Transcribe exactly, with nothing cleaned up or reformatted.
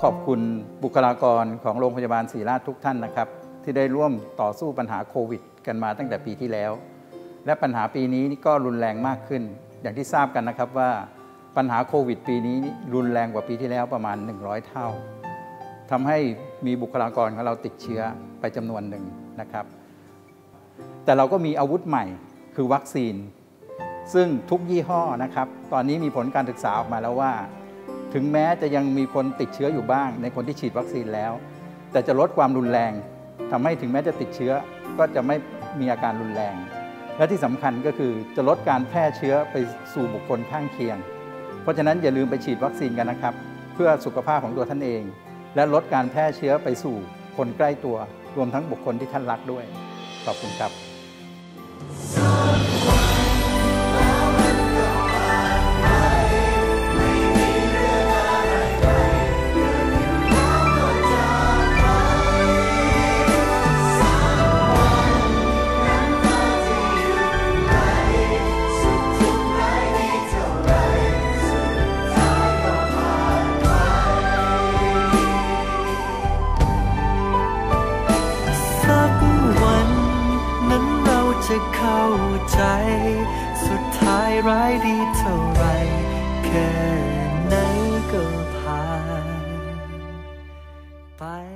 ขอบคุณบุคลากรของโรงพยาบาลศิริราชทุกท่านนะครับที่ได้ร่วมต่อสู้ปัญหาโควิดกันมาตั้งแต่ปีที่แล้วและปัญหาปีนี้ก็รุนแรงมากขึ้นอย่างที่ทราบกันนะครับว่าปัญหาโควิดปีนี้รุนแรงกว่าปีที่แล้วประมาณหนึ่งร้อยเท่าทำให้มีบุคลากรของเราติดเชื้อไปจำนวนหนึ่งนะครับแต่เราก็มีอาวุธใหม่คือวัคซีนซึ่งทุกยี่ห้อนะครับตอนนี้มีผลการศึกษาออกมาแล้วว่าถึงแม้จะยังมีคนติดเชื้ออยู่บ้างในคนที่ฉีดวัคซีนแล้วแต่จะลดความรุนแรงทำให้ถึงแม้จะติดเชื้อก็จะไม่มีอาการรุนแรงและที่สำคัญก็คือจะลดการแพร่เชื้อไปสู่บุคคลข้างเคียงเพราะฉะนั้นอย่าลืมไปฉีดวัคซีนกันนะครับเพื่อสุขภาพของตัวท่านเองและลดการแพร่เชื้อไปสู่คนใกล้ตัวรวมทั้งบุคคลที่ท่านรักด้วยขอบคุณครับจะเข้าใจสุดท้ายร้ายดีเท่าไรแค่ไหนก็ผ่านไป